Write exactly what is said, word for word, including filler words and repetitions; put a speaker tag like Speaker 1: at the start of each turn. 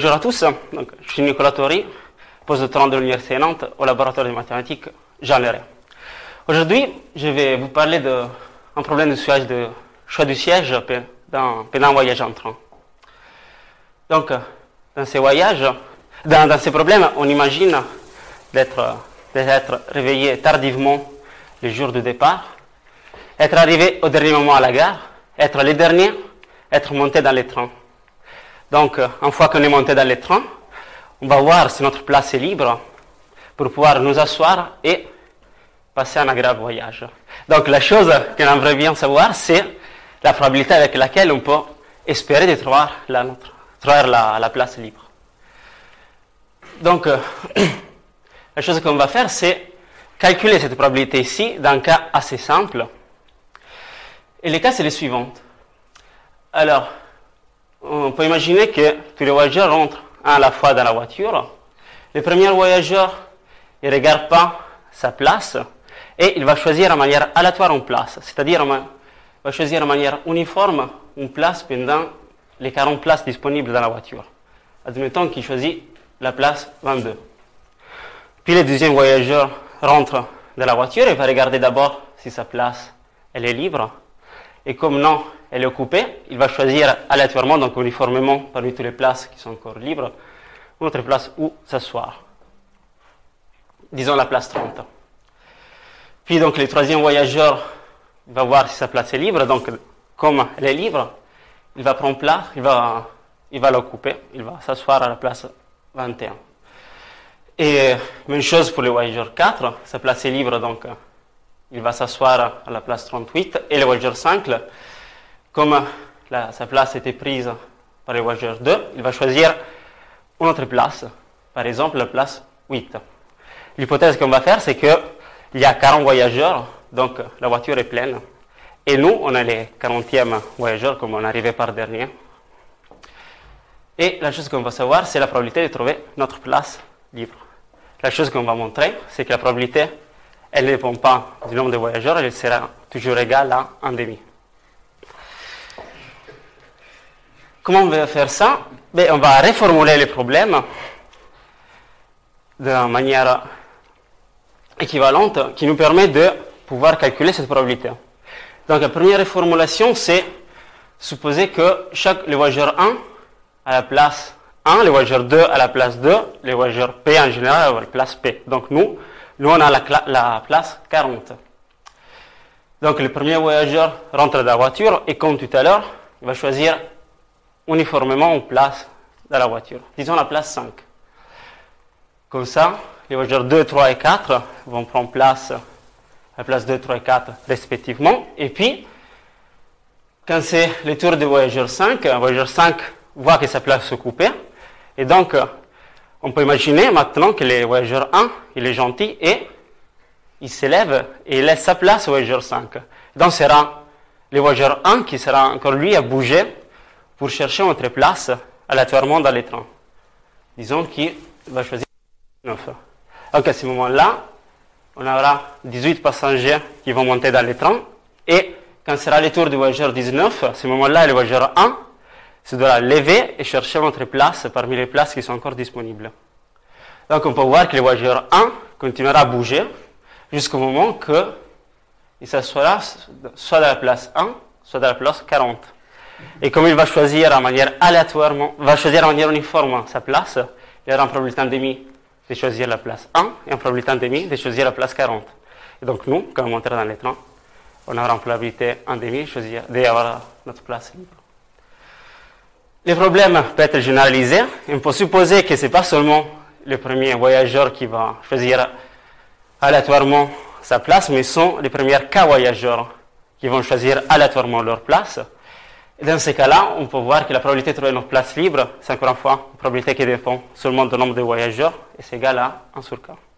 Speaker 1: Bonjour à tous, donc, je suis Nicolas Tori, postdoctorant de l'Université Nantes au laboratoire de mathématiques Jean Leray. Aujourd'hui, je vais vous parler d'un problème de choix, de choix du siège pendant un voyage en train. Donc, dans ces voyages, dans, dans ces problèmes, on imagine d'être, d'être réveillé tardivement le jour du départ, être arrivé au dernier moment à la gare, être le dernier, être monté dans les trains. Donc, une fois qu'on est monté dans les trains, on va voir si notre place est libre pour pouvoir nous asseoir et passer un agréable voyage. Donc, la chose qu'on aimerait bien savoir, c'est la probabilité avec laquelle on peut espérer de trouver la, notre, trouver la, la place libre. Donc, euh, la chose qu'on va faire, c'est calculer cette probabilité ici dans un cas assez simple. Et le cas, c'est le suivant. Alors, on peut imaginer que tous les voyageurs rentrent à la fois dans la voiture. Le premier voyageur, il ne regarde pas sa place et il va choisir de manière aléatoire une place. C'est-à-dire, il va choisir de manière uniforme une place pendant les quarante places disponibles dans la voiture. Admettons qu'il choisit la place vingt-deux. Puis le deuxième voyageur rentre dans la voiture et va regarder d'abord si sa place elle est libre. Et comme non, elle est occupée, il va choisir aléatoirement, donc uniformément, parmi toutes les places qui sont encore libres, une autre place où s'asseoir. Disons la place trente. Puis donc le troisième voyageur va voir si sa place est libre, donc comme elle est libre, il va prendre place, il va, il va l'occuper, il va s'asseoir à la place vingt et un. Et même chose pour le voyageur quatre, sa place est libre, donc il va s'asseoir à la place trente-huit, et le voyageur cinq, comme la, sa place était prise par le voyageur deux, il va choisir une autre place, par exemple la place huit. L'hypothèse qu'on va faire, c'est qu'il y a quarante voyageurs, donc la voiture est pleine, et nous, on est les quarantième voyageurs, comme on est arrivé par dernier. Et la chose qu'on va savoir, c'est la probabilité de trouver notre place libre. La chose qu'on va montrer, c'est que la probabilité, elle ne dépend pas du nombre de voyageurs, elle sera toujours égale à un demi. Comment on va faire ça? Ben, on va reformuler le problème de manière équivalente qui nous permet de pouvoir calculer cette probabilité. Donc la première reformulation, c'est supposer que chaque, le voyageur un à la place un, le voyageur deux à la place deux, le voyageur P en général à la place P. Donc nous, nous on a la, la place quarante. Donc le premier voyageur rentre dans la voiture et comme tout à l'heure, il va choisir uniformément une place dans la voiture. Disons la place cinq. Comme ça, les voyageurs deux, trois et quatre vont prendre place à la place deux, trois et quatre respectivement. Et puis, quand c'est le tour du voyageur cinq, le voyageur cinq voit que sa place est occupée. Et donc, on peut imaginer maintenant que le voyageur un, il est gentil et il s'élève et il laisse sa place au voyageur cinq. Donc, ce sera le voyageur un qui sera encore lui à bouger pour chercher notre place aléatoirement dans les trains. Disons qu'il va choisir neuf. Donc, à ce moment-là, on aura dix-huit passagers qui vont monter dans les trains et quand sera le tour du voyageur dix-neuf, à ce moment-là, le voyageur un se doit lever et chercher notre place parmi les places qui sont encore disponibles. Donc on peut voir que le voyageur un continuera à bouger jusqu'au moment qu'il s'assoira soit dans la place un, soit dans la place quarante. Et comme il va choisir de manière aléatoirement, va choisir de manière uniforme sa place, il aura une probabilité en demi de choisir la place un et une probabilité en demi de choisir la place quarante. Et donc nous, quand on montera dans les trains, on aura une probabilité en demi d'avoir notre place libre. Le problème peut être généralisé. On peut supposer que ce n'est pas seulement le premier voyageur qui va choisir aléatoirement sa place, mais sont les premiers cas voyageurs qui vont choisir aléatoirement leur place. Et dans ces cas-là, on peut voir que la probabilité de trouver notre place libre, c'est encore une fois une probabilité qui dépend seulement du nombre de voyageurs, et c'est égal à un sur K.